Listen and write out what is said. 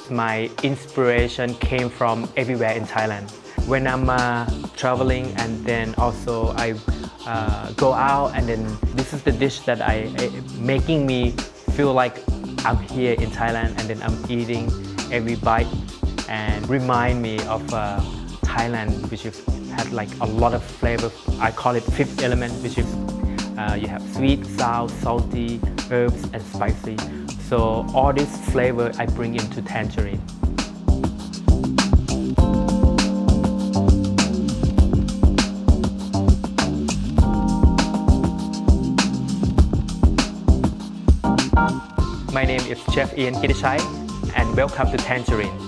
my inspiration came from everywhere in Thailand. When I'm traveling and then also I go out, and then this is the dish that making me feel like I'm here in Thailand, and then I'm eating every bite and remind me of Thailand, which had like a lot of flavor. I call it fifth element, which is you have sweet, sour, salty, herbs, and spicy. So all this flavor I bring into Tangerine. My name is Chef Ian Kittichai, and welcome to Tangerine.